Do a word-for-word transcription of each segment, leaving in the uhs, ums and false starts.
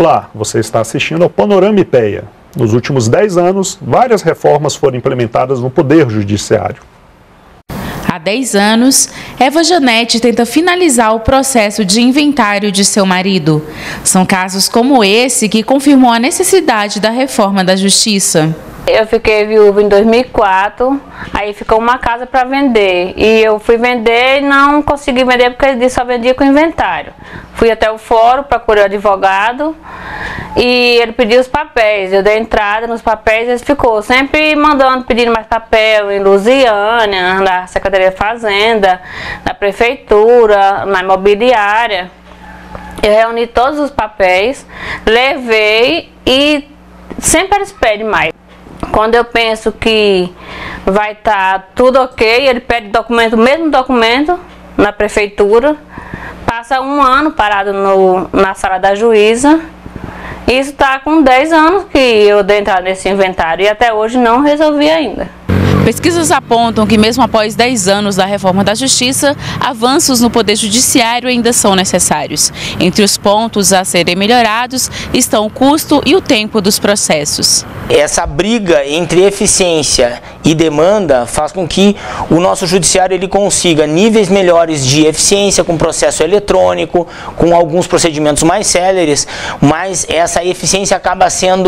Olá, você está assistindo ao Panorama IPEA. Nos últimos dez anos, várias reformas foram implementadas no Poder Judiciário. Há dez anos, Eva Janete tenta finalizar o processo de inventário de seu marido. São casos como esse que confirmou a necessidade da reforma da Justiça. Eu fiquei viúva em dois mil e quatro, aí ficou uma casa para vender. E eu fui vender e não consegui vender porque ele disse que só vendia com inventário. Fui até o fórum, procurei o advogado e ele pediu os papéis. Eu dei entrada nos papéis e ele ficou sempre mandando, pedindo mais papel em Lusiânia, na Secretaria de Fazenda, na Prefeitura, na Imobiliária. Eu reuni todos os papéis, levei e sempre eles pedem mais. Quando eu penso que vai estar tudo ok, ele pede documento, o mesmo documento na prefeitura, passa um ano parado no, na sala da juíza. Isso está com dez anos que eu dei entrada nesse inventário e até hoje não resolvi ainda. Pesquisas apontam que mesmo após dez anos da reforma da Justiça, avanços no Poder Judiciário ainda são necessários. Entre os pontos a serem melhorados estão o custo e o tempo dos processos. Essa briga entre eficiência e demanda faz com que o nosso judiciário ele consiga níveis melhores de eficiência com processo eletrônico, com alguns procedimentos mais céleres, mas essa eficiência acaba sendo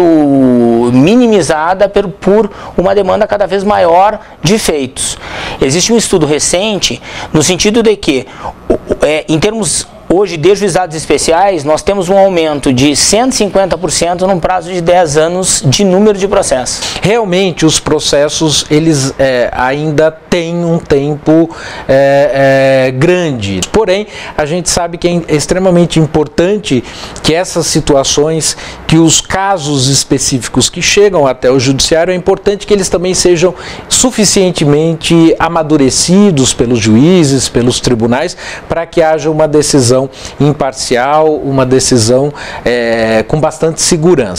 minimizada por, por uma demanda cada vez maior de feitos. Existe um estudo recente no sentido de que, é, em termos hoje de juizados especiais, nós temos um aumento de cento e cinquenta por cento num prazo de dez anos de número de processos. Realmente os processos eles é, ainda têm um tempo é, é, grande, porém a gente sabe que é extremamente importante que essas situações, que os casos específicos que chegam até o judiciário, é importante que eles também sejam suficientemente amadurecidos pelos juízes, pelos tribunais, para que haja uma decisão imparcial, uma decisão é, com bastante segurança.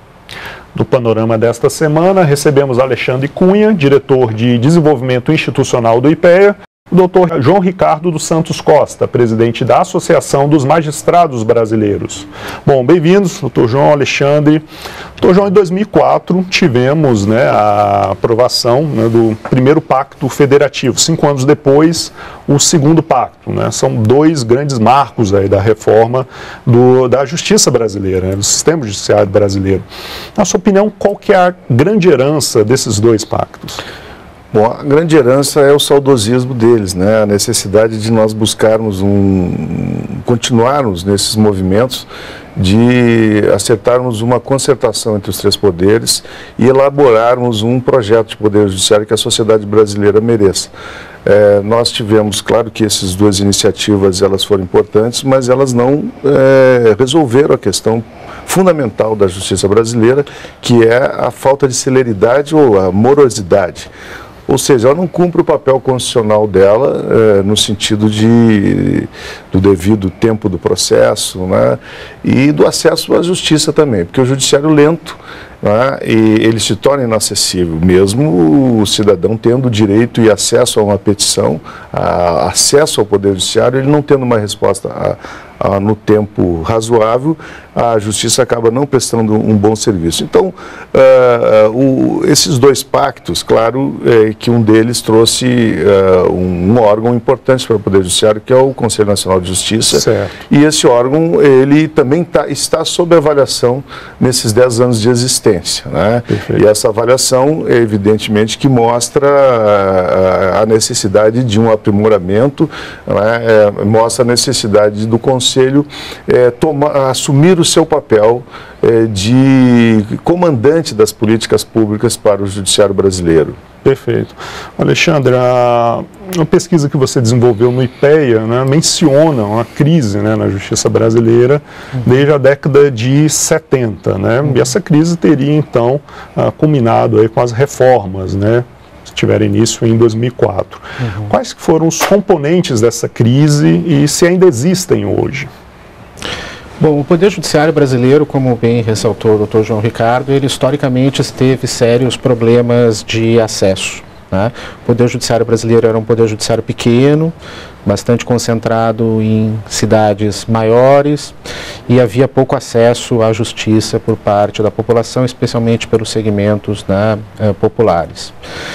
No panorama desta semana, recebemos Alexandre Cunha, diretor de Desenvolvimento Institucional do IPEA, o doutor João Ricardo dos Santos Costa, presidente da Associação dos Magistrados Brasileiros. Bom, bem-vindos, doutor João, Alexandre. doutor João, em dois mil e quatro tivemos, né, a aprovação, né, do primeiro pacto federativo. Cinco anos depois, o segundo pacto. Né? São dois grandes marcos aí da reforma do, da justiça brasileira, né, do sistema judiciário brasileiro. Na sua opinião, qual que é a grande herança desses dois pactos? Bom, a grande herança é o saudosismo deles, né? A necessidade de nós buscarmos um, continuarmos nesses movimentos de acertarmos uma concertação entre os três poderes e elaborarmos um projeto de poder judiciário que a sociedade brasileira mereça. É, nós tivemos, claro que essas duas iniciativas elas foram importantes, mas elas não é, resolveram a questão fundamental da justiça brasileira, que é a falta de celeridade ou a morosidade. Ou seja, ela não cumpre o papel constitucional dela eh, no sentido de, do devido tempo do processo, né, e do acesso à justiça também, porque o judiciário lento, né, e ele se torna inacessível, mesmo o cidadão tendo direito e acesso a uma petição, a, acesso ao Poder Judiciário, ele não tendo uma resposta a, a, no tempo razoável, a justiça acaba não prestando um bom serviço. Então, uh, o, esses dois pactos, claro, é, que um deles trouxe uh, um, um órgão importante para o Poder Judiciário, que é o Conselho Nacional de Justiça, certo. E esse órgão, ele também tá, está sob avaliação nesses dez anos de existência, né? E essa avaliação, evidentemente, que mostra a, a necessidade de um aprimoramento, né? É, mostra a necessidade do Conselho é, tomar, assumir o seu papel eh, de comandante das políticas públicas para o judiciário brasileiro. Perfeito. Alexandre, a, a pesquisa que você desenvolveu no IPEA, né, menciona uma crise, né, na justiça brasileira uhum. desde a década de setenta. Né, uhum. E essa crise teria, então, uh, culminado aí com as reformas, né, que tiveram início em dois mil e quatro. Uhum. Quais foram os componentes dessa crise e se ainda existem hoje? Bom, o Poder Judiciário brasileiro, como bem ressaltou o doutor João Ricardo, ele historicamente teve sérios problemas de acesso. né? O Poder Judiciário brasileiro era um Poder Judiciário pequeno, bastante concentrado em cidades maiores, e havia pouco acesso à justiça por parte da população, especialmente pelos segmentos, né, eh, populares.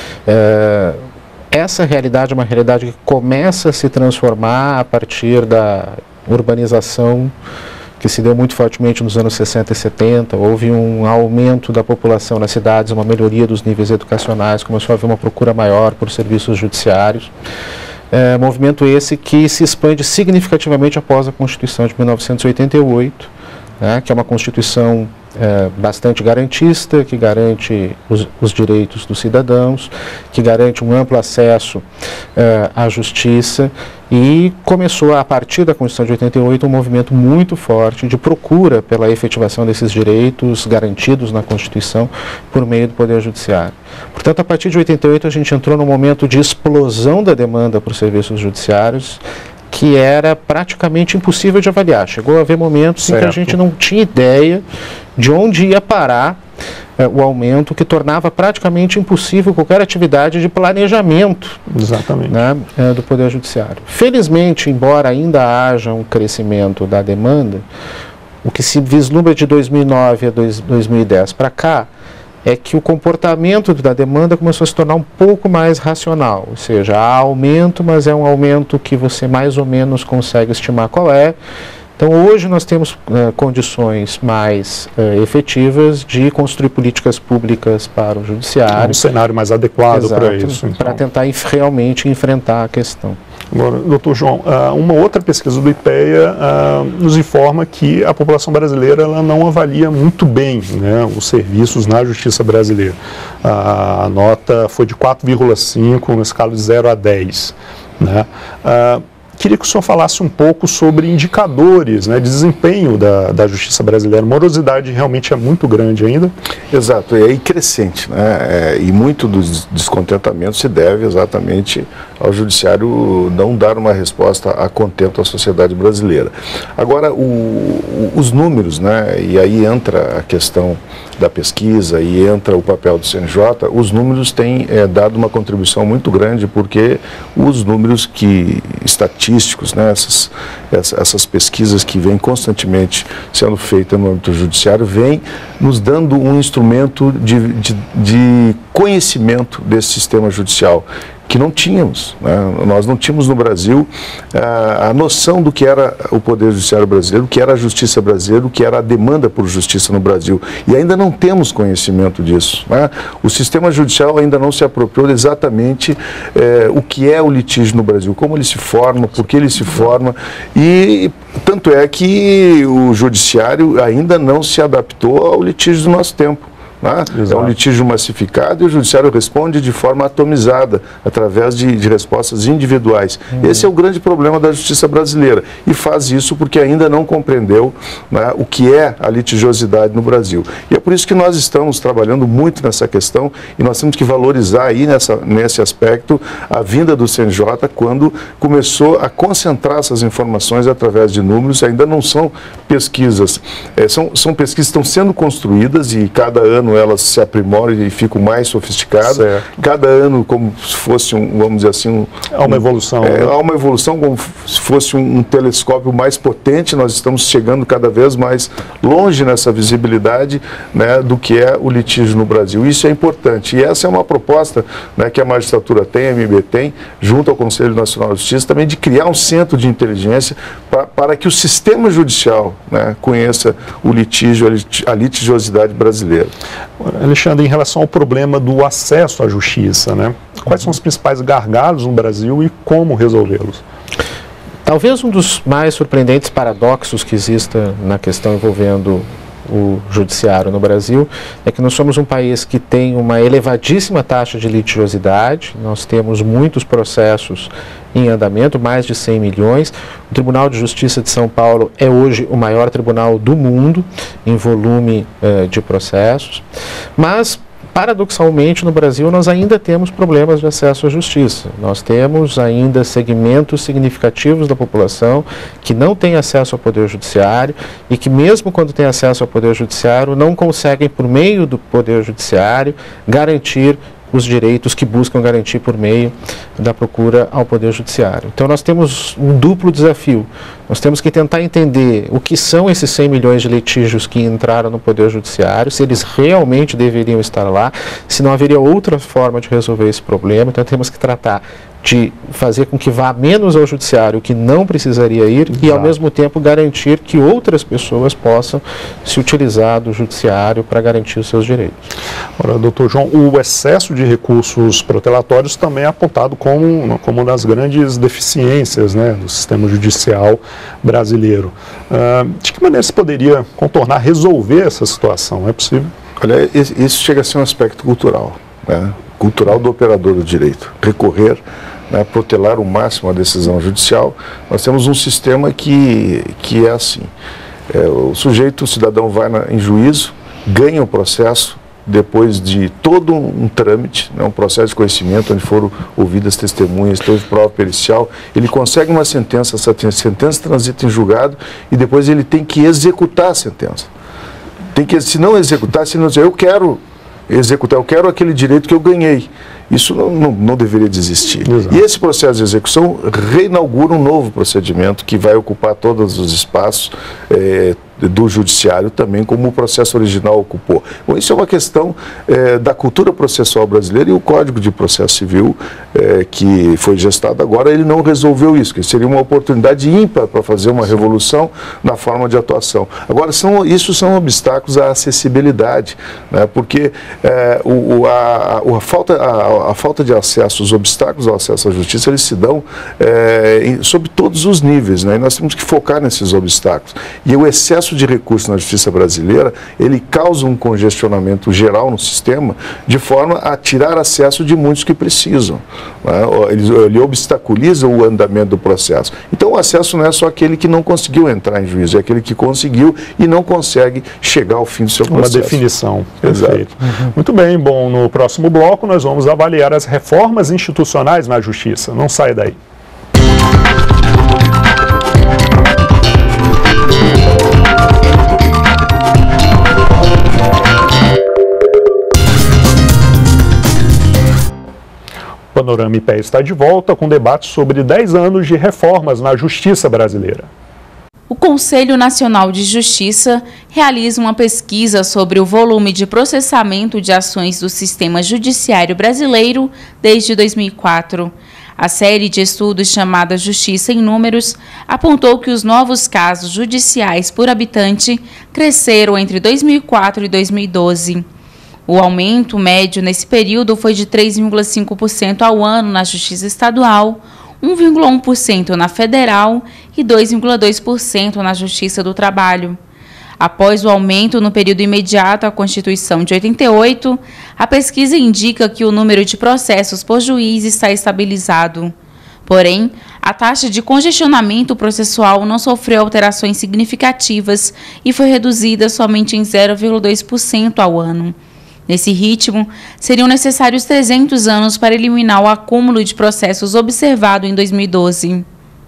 Eh, essa realidade é uma realidade que começa a se transformar a partir da urbanização que se deu muito fortemente nos anos sessenta e setenta, houve um aumento da população nas cidades, uma melhoria dos níveis educacionais, começou a haver uma procura maior por serviços judiciários. É, movimento esse que se expande significativamente após a Constituição de mil novecentos e oitenta e oito, né, que é uma Constituição é, bastante garantista, que garante os, os direitos dos cidadãos, que garante um amplo acesso é, à justiça, e começou, a partir da Constituição de oitenta e oito, um movimento muito forte de procura pela efetivação desses direitos garantidos na Constituição por meio do Poder Judiciário. Portanto, a partir de oitenta e oito, a gente entrou num momento de explosão da demanda por serviços judiciários, que era praticamente impossível de avaliar. Chegou a haver momentos certo. em que a gente não tinha ideia de onde ia parar eh, o aumento, que tornava praticamente impossível qualquer atividade de planejamento Exatamente. Né, eh, do Poder Judiciário. Felizmente, embora ainda haja um crescimento da demanda, o que se vislumbra de dois mil e nove a dois mil e dez para cá, é que o comportamento da demanda começou a se tornar um pouco mais racional, ou seja, há aumento, mas é um aumento que você mais ou menos consegue estimar qual é. Então, hoje nós temos uh, condições mais uh, efetivas de construir políticas públicas para o judiciário. Um cenário mais adequado para isso. Então. Para tentar inf realmente enfrentar a questão. Agora, doutor João, uma outra pesquisa do IPEA nos informa que a população brasileira ela não avalia muito bem, né, os serviços na justiça brasileira. A nota foi de quatro vírgula cinco na escala de zero a dez. Né? Queria que o senhor falasse um pouco sobre indicadores, né, de desempenho da, da justiça brasileira. A morosidade realmente é muito grande ainda? Exato, e crescente, né? É, e muito dos descontentamentos se deve exatamente ao judiciário não dar uma resposta a contento à sociedade brasileira. Agora, o, o, os números, né, e aí entra a questão da pesquisa e entra o papel do C N J, os números têm é, dado uma contribuição muito grande, porque os números que estatísticos, né, essas, essas pesquisas que vêm constantemente sendo feitas no âmbito judiciário, vêm nos dando um instrumento de, de, de conhecimento desse sistema judicial, que não tínhamos, né? Nós não tínhamos no Brasil a, a noção do que era o Poder Judiciário brasileiro, o que era a justiça brasileira, o que era a demanda por justiça no Brasil, e ainda não temos conhecimento disso, né? O sistema judicial ainda não se apropriou exatamente é, o que é o litígio no Brasil, como ele se forma, por que ele se forma, e tanto é que o judiciário ainda não se adaptou ao litígio do nosso tempo. Né? É um litígio massificado e o judiciário responde de forma atomizada, através de, de respostas individuais. Uhum. Esse é o grande problema da justiça brasileira, e faz isso porque ainda não compreendeu, né, o que é a litigiosidade no Brasil. E é por isso que nós estamos trabalhando muito nessa questão, e nós temos que valorizar aí nessa, nesse aspecto a vinda do C N J, quando começou a concentrar essas informações através de números. Ainda não são pesquisas, é, são, são pesquisas que estão sendo construídas, e cada ano elas se aprimoram e ficam mais sofisticadas. Certo. Cada ano, como se fosse um, vamos dizer assim, um, há uma evolução. É, né? Há uma evolução, como se fosse um, um telescópio mais potente. Nós estamos chegando cada vez mais longe nessa visibilidade, né, do que é o litígio no Brasil. Isso é importante. E essa é uma proposta, né, que a magistratura tem, a M B tem, junto ao Conselho Nacional de Justiça, também de criar um centro de inteligência pra, para que o sistema judicial, né, conheça o litígio, a litigiosidade brasileira. Alexandre, em relação ao problema do acesso à justiça, né? Quais são os principais gargalos no Brasil e como resolvê-los? Talvez um dos mais surpreendentes paradoxos que exista na questão envolvendo o judiciário no Brasil é que nós somos um país que tem uma elevadíssima taxa de litigiosidade. Nós temos muitos processos em andamento, mais de cem milhões. O Tribunal de Justiça de São Paulo é hoje o maior tribunal do mundo em volume uh, de processos, mas paradoxalmente, no Brasil, nós ainda temos problemas de acesso à justiça. Nós temos ainda segmentos significativos da população que não têm acesso ao Poder Judiciário, e que, mesmo quando têm acesso ao Poder Judiciário, não conseguem, por meio do Poder Judiciário, garantir os direitos que buscam garantir por meio da procura ao Poder Judiciário. Então nós temos um duplo desafio. Nós temos que tentar entender o que são esses cem milhões de litígios que entraram no Poder Judiciário, se eles realmente deveriam estar lá, se não haveria outra forma de resolver esse problema. Então temos que tratar de fazer com que vá menos ao judiciário que não precisaria ir e, ao mesmo tempo, garantir que outras pessoas possam se utilizar do judiciário para garantir os seus direitos. Ora, doutor João, o excesso de recursos protelatórios também é apontado como, como uma das grandes deficiências, né, do sistema judicial brasileiro. Uh, de que maneira se poderia contornar, resolver essa situação? É possível? Olha, isso chega a ser um aspecto cultural, né? Cultural do operador do direito. Recorrer, né, protelar o máximo a decisão judicial. Nós temos um sistema que, que é assim. É, o sujeito, o cidadão vai na, em juízo, ganha o processo, depois de todo um, um trâmite, né, um processo de conhecimento, onde foram ouvidas testemunhas, teve prova pericial, ele consegue uma sentença, essa sentença transita em julgado e depois ele tem que executar a sentença. Tem que, se não executar, se não dizer, eu quero executar, eu quero aquele direito que eu ganhei. Isso não, não, não deveria de existir. Exato. E esse processo de execução reinaugura um novo procedimento que vai ocupar todos os espaços é, do judiciário também, como o processo original ocupou. Bom, isso é uma questão é, da cultura processual brasileira, e o Código de Processo Civil, é, que foi gestado agora, ele não resolveu isso, que seria uma oportunidade ímpar para fazer uma revolução na forma de atuação. Agora, são, isso são obstáculos à acessibilidade, né, porque é, o, a, a, falta, a, a falta de acesso, os obstáculos ao acesso à justiça, eles se dão é, em, sob todos os níveis, né, e nós temos que focar nesses obstáculos. E o excesso de recursos na justiça brasileira, ele causa um congestionamento geral no sistema, de forma a tirar acesso de muitos que precisam, né? ele, ele obstaculiza o andamento do processo. Então o acesso não é só aquele que não conseguiu entrar em juízo, é aquele que conseguiu e não consegue chegar ao fim do seu processo. Uma definição, perfeito. Uhum. Muito bem, bom, no próximo bloco nós vamos avaliar as reformas institucionais na justiça. Não saia daí. O Panorama I P E está de volta com debate sobre dez anos de reformas na justiça brasileira. O Conselho Nacional de Justiça realiza uma pesquisa sobre o volume de processamento de ações do sistema judiciário brasileiro desde dois mil e quatro. A série de estudos chamada Justiça em Números apontou que os novos casos judiciais por habitante cresceram entre dois mil e quatro e dois mil e doze. O aumento médio nesse período foi de três vírgula cinco por cento ao ano na Justiça Estadual, um vírgula um por cento na Federal e dois vírgula dois por cento na Justiça do Trabalho. Após o aumento no período imediato à Constituição de oitenta e oito, a pesquisa indica que o número de processos por juiz está estabilizado. Porém, a taxa de congestionamento processual não sofreu alterações significativas e foi reduzida somente em zero vírgula dois por cento ao ano. Nesse ritmo, seriam necessários trezentos anos para eliminar o acúmulo de processos observado em dois mil e doze.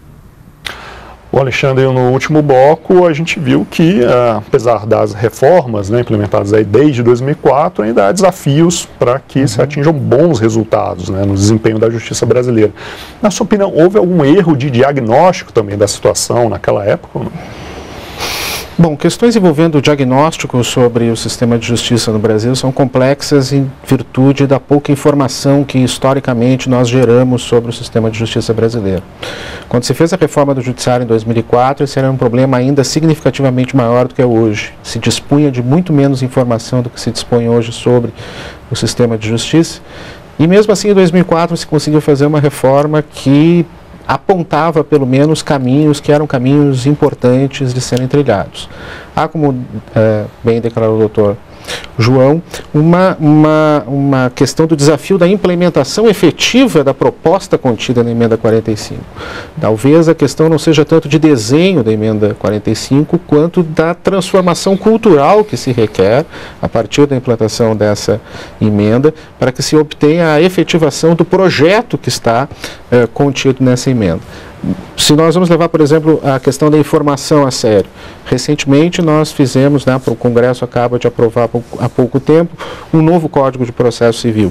O Alexandre, no último bloco, a gente viu que, apesar das reformas, né, implementadas aí desde dois mil e quatro, ainda há desafios para que uhum. se atinjam bons resultados, né, no desempenho da justiça brasileira. Na sua opinião, houve algum erro de diagnóstico também da situação naquela época ou não? Bom, questões envolvendo o diagnóstico sobre o sistema de justiça no Brasil são complexas em virtude da pouca informação que historicamente nós geramos sobre o sistema de justiça brasileiro. Quando se fez a reforma do judiciário em dois mil e quatro, esse era um problema ainda significativamente maior do que é hoje. Se dispunha de muito menos informação do que se dispõe hoje sobre o sistema de justiça. E mesmo assim, em dois mil e quatro, se conseguiu fazer uma reforma que apontava pelo menos caminhos que eram caminhos importantes de serem trilhados. Há, como é, bem declarou o doutor João, uma, uma, uma questão do desafio da implementação efetiva da proposta contida na emenda quarenta e cinco. Talvez a questão não seja tanto de desenho da emenda quarenta e cinco, quanto da transformação cultural que se requer a partir da implantação dessa emenda, para que se obtenha a efetivação do projeto que está eh, contido nessa emenda. Se nós vamos levar, por exemplo, a questão da informação a sério, recentemente nós fizemos, né, o Congresso acaba de aprovar há pouco tempo, um novo Código de Processo Civil.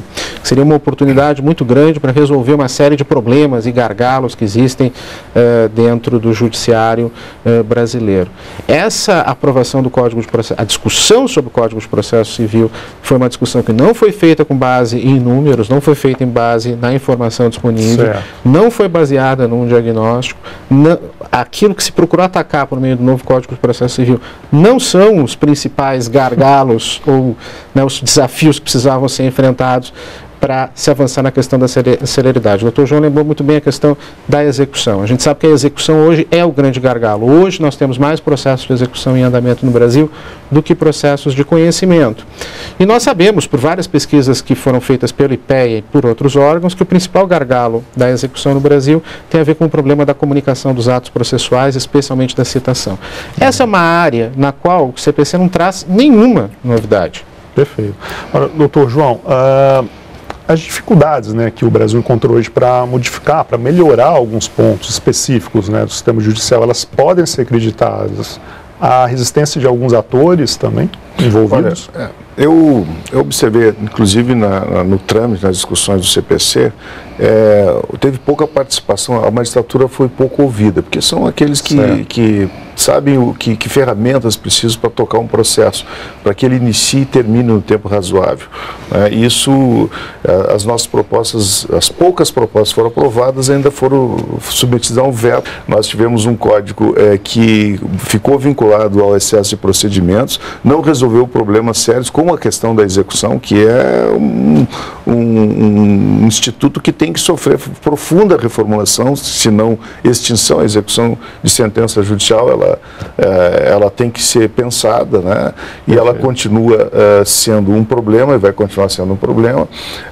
seria uma oportunidade muito grande para resolver uma série de problemas e gargalos que existem uh, dentro do judiciário uh, brasileiro. Essa aprovação do Código de Processo, a discussão sobre o Código de Processo Civil foi uma discussão que não foi feita com base em números, não foi feita em base na informação disponível, certo. Não foi baseada num diagnóstico, não, aquilo que se procurou atacar por meio do novo Código de Processo Civil não são os principais gargalos ou, né, os desafios que precisavam ser enfrentados para se avançar na questão da celeridade. O doutor João lembrou muito bem a questão da execução. A gente sabe que a execução hoje é o grande gargalo. Hoje nós temos mais processos de execução em andamento no Brasil do que processos de conhecimento. E nós sabemos, por várias pesquisas que foram feitas pelo I P E A e por outros órgãos, que o principal gargalo da execução no Brasil tem a ver com o problema da comunicação dos atos processuais, especialmente da citação. Essa é uma área na qual o C P C não traz nenhuma novidade. Perfeito. Agora, doutor João, uh... as dificuldades, né, que o Brasil encontrou hoje para modificar, para melhorar alguns pontos específicos, né, do sistema judicial, elas podem ser acreditadas. A resistência de alguns atores também envolvidos? Olha, eu, eu observei, inclusive na, na, no trâmite, nas discussões do C P C, é, teve pouca participação, a magistratura foi pouco ouvida, porque são aqueles que, que sabem o, que, que ferramentas precisam para tocar um processo, para que ele inicie e termine no tempo razoável. É, isso, é, as nossas propostas, as poucas propostas que foram aprovadas ainda foram submetidas a um veto. Nós tivemos um código é, que ficou vinculado ao excesso de procedimentos, não resolveu problemas sérios, como a questão da execução, que é um, um, um instituto que tem que sofrer profunda reformulação, se não extinção. A execução de sentença judicial, ela, é, ela tem que ser pensada, né? E ela continua é, sendo um problema, e vai continuar sendo um problema.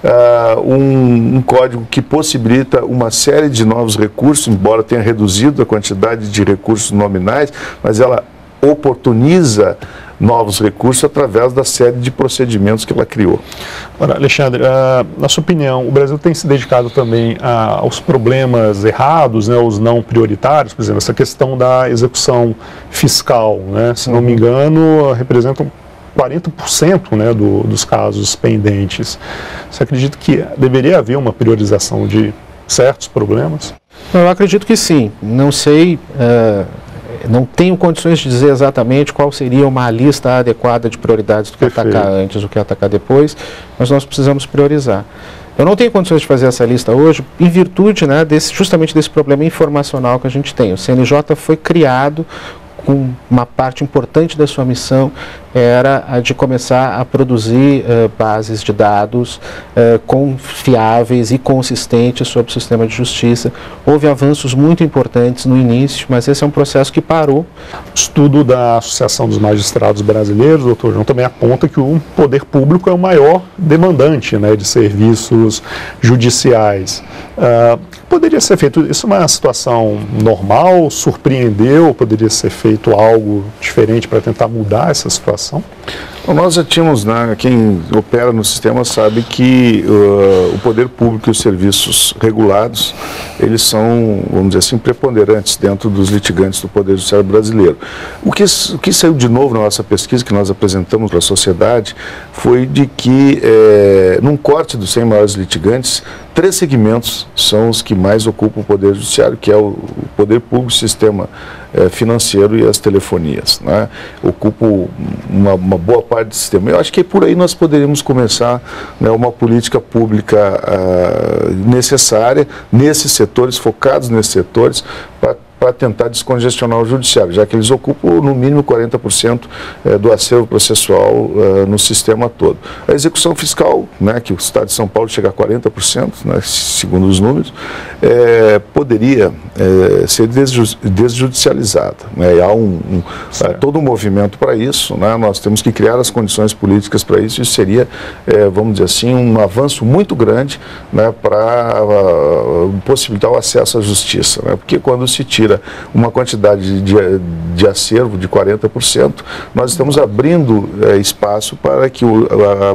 É, um, um código que possibilita uma série de novos recursos, embora tenha reduzido a quantidade de recursos nominais, mas ela oportuniza novos recursos através da série de procedimentos que ela criou. Ora, Alexandre, uh, na sua opinião, o Brasil tem se dedicado também uh, aos problemas errados, né, os não prioritários, por exemplo, essa questão da execução fiscal, né, se não me engano, representam quarenta por cento, né, do, dos casos pendentes. Você acredita que deveria haver uma priorização de certos problemas? Eu acredito que sim. Não sei... Uh... Não tenho condições de dizer exatamente qual seria uma lista adequada de prioridades do que Perfeito. Atacar antes, do que atacar depois, mas nós precisamos priorizar. Eu não tenho condições de fazer essa lista hoje em virtude, né, desse, justamente desse problema informacional que a gente tem. O C N J foi criado com uma parte importante da sua missão era a de começar a produzir uh, bases de dados uh, confiáveis e consistentes sobre o sistema de justiça. Houve avanços muito importantes no início, mas esse é um processo que parou. O estudo da Associação dos Magistrados Brasileiros, doutor João, também aponta que o poder público é o maior demandante, né, de serviços judiciais. Uh, poderia ser feito, isso é uma situação normal, surpreendeu, poderia ser feito algo diferente para tentar mudar essa situação? Bom, nós já tínhamos, né, quem opera no sistema sabe que uh, o poder público e os serviços regulados, eles são, vamos dizer assim, preponderantes dentro dos litigantes do Poder Judiciário brasileiro. O que, o que saiu de novo na nossa pesquisa, que nós apresentamos para a sociedade, foi de que, é, num corte dos cem maiores litigantes, três segmentos são os que mais ocupam o Poder Judiciário, que é o, o poder público, o sistema é, financeiro e as telefonias, né? Ocupam uma, uma boa parte do sistema. Eu acho que por aí nós poderíamos começar, né, uma política pública uh, necessária nesses setores, focados nesses setores, para para tentar descongestionar o judiciário, já que eles ocupam no mínimo quarenta por cento eh, do acervo processual eh, no sistema todo. A execução fiscal, né, que o Estado de São Paulo chega a quarenta por cento, né, segundo os números, eh, poderia eh, ser desju desjudicializada. Né, e há um, um, uh, todo um movimento para isso, né, nós temos que criar as condições políticas para isso, isso seria, eh, vamos dizer assim, um avanço muito grande, né, para uh, possibilitar o acesso à justiça, né, porque quando se tira uma quantidade de, de acervo de quarenta por cento, nós estamos abrindo é, espaço para que o,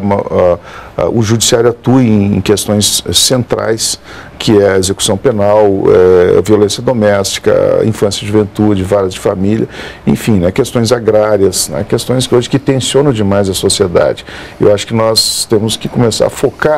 a, a, a, o judiciário atue em questões centrais, que é a execução penal, é, a violência doméstica, infância e juventude, varas de família, enfim, né, questões agrárias, né, questões que hoje que tensionam demais a sociedade. Eu acho que nós temos que começar a focar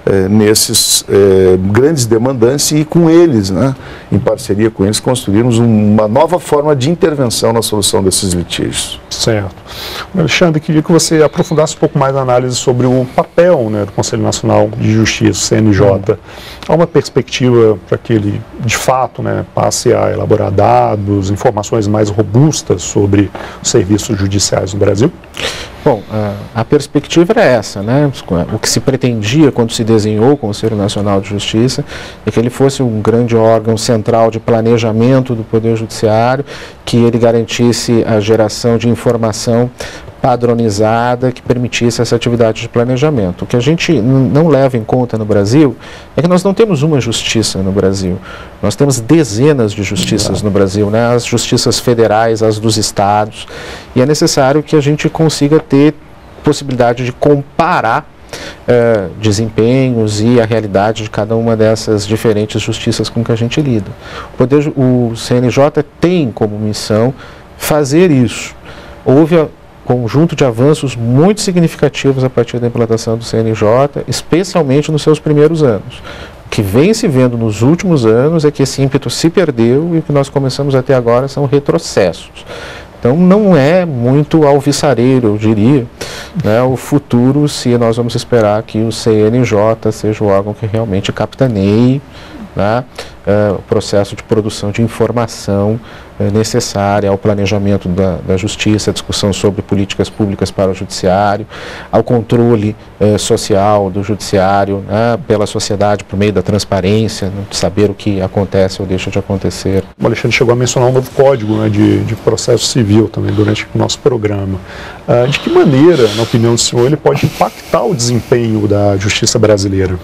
eh, nesses eh, grandes demandantes e com eles, né, em parceria com eles, construirmos uma nova forma de intervenção na solução desses litígios. Certo. Alexandre, queria que você aprofundasse um pouco mais a análise sobre o papel, né, do Conselho Nacional de Justiça, C N J. Hum. Há uma perspectiva para que ele, de fato, né, passe a elaborar dados, informações mais robustas sobre os serviços judiciais no Brasil? Bom, a, a perspectiva era essa, né? O que se pretendia quando se desenhou o Conselho Nacional de Justiça é que ele fosse um grande órgão central de planejamento do Poder Judiciário, que ele garantisse a geração de informação padronizada que permitisse essa atividade de planejamento. O que a gente não leva em conta no Brasil é que nós não temos uma justiça no Brasil. Nós temos dezenas de justiças no Brasil, né? As justiças federais, as dos estados, e é necessário que a gente consiga ter possibilidade de comparar Uh, desempenhos e a realidade de cada uma dessas diferentes justiças com que a gente lida. O, poder, o C N J tem como missão fazer isso. Houve um conjunto de avanços muito significativos a partir da implantação do C N J, especialmente nos seus primeiros anos. O que vem se vendo nos últimos anos é que esse ímpeto se perdeu e o que nós começamos até agora são retrocessos. Então não é muito alvissareiro, eu diria, né, o futuro, se nós vamos esperar que o C N J seja o órgão que realmente capitaneie, né, uh, o processo de produção de informação uh, necessária ao planejamento da, da justiça, a discussão sobre políticas públicas para o judiciário, ao controle uh, social do judiciário, né, pela sociedade por meio da transparência, né, de saber o que acontece ou deixa de acontecer. O Alexandre chegou a mencionar um novo código, né, de, de processo civil também durante o nosso programa. Uh, de que maneira, na opinião do senhor, ele pode impactar o desempenho da justiça brasileira?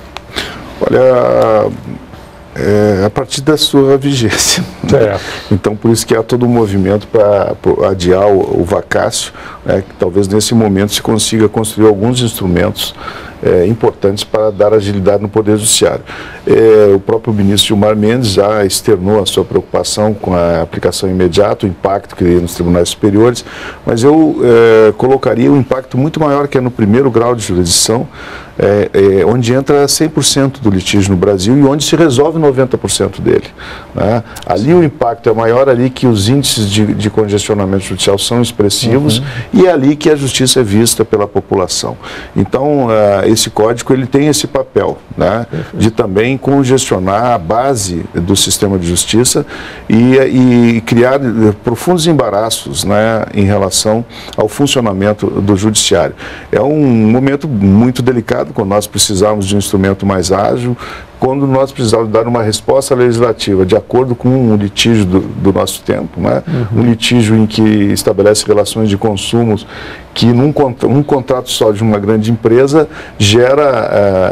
Olha, É, a partir da sua vigência. É. Então, por isso que há todo um movimento para adiar o, o vacácio, né, que talvez nesse momento se consiga construir alguns instrumentos é, importantes para dar agilidade no Poder Judiciário. É, o próprio ministro Gilmar Mendes já externou a sua preocupação com a aplicação imediata, o impacto que teria nos tribunais superiores, mas eu é, colocaria um impacto muito maior, que é no primeiro grau de jurisdição, É, é, onde entra cem por cento do litígio no Brasil e onde se resolve noventa por cento dele, né? Ali o impacto é maior, ali que os índices de, de congestionamento judicial são expressivos, uhum, e é ali que a justiça é vista pela população. Então, uh, esse código ele tem esse papel, né, de também congestionar a base do sistema de justiça e, e criar profundos embaraços, né, em relação ao funcionamento do judiciário. É um momento muito delicado, quando nós precisamos de um instrumento mais ágil, quando nós precisamos dar uma resposta legislativa de acordo com um litígio do, do nosso tempo, né? Uhum. Um litígio em que estabelece relações de consumos que num um contrato só de uma grande empresa gera,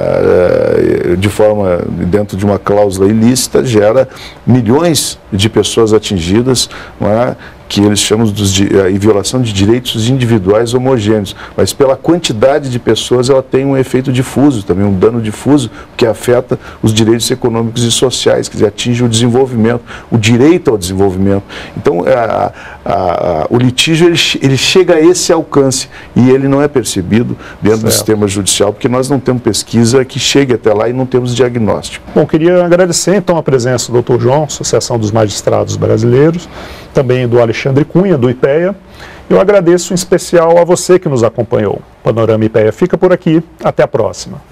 uh, de forma, dentro de uma cláusula ilícita, gera milhões de pessoas atingidas, não é? Que eles chamam de uh, violação de direitos individuais homogêneos, mas pela quantidade de pessoas ela tem um efeito difuso, também um dano difuso, que afeta os direitos econômicos e sociais, que atinge o desenvolvimento, o direito ao desenvolvimento. Então, a, a, a, o litígio ele, ele chega a esse alcance e ele não é percebido dentro certo. do sistema judicial, porque nós não temos pesquisa que chegue até lá e não temos diagnóstico. Bom, queria agradecer então a presença do doutor João, Associação dos Magistrados Brasileiros, também do Alexandre Cunha, do IPEA. Eu agradeço em especial a você que nos acompanhou. O Panorama IPEA fica por aqui. Até a próxima.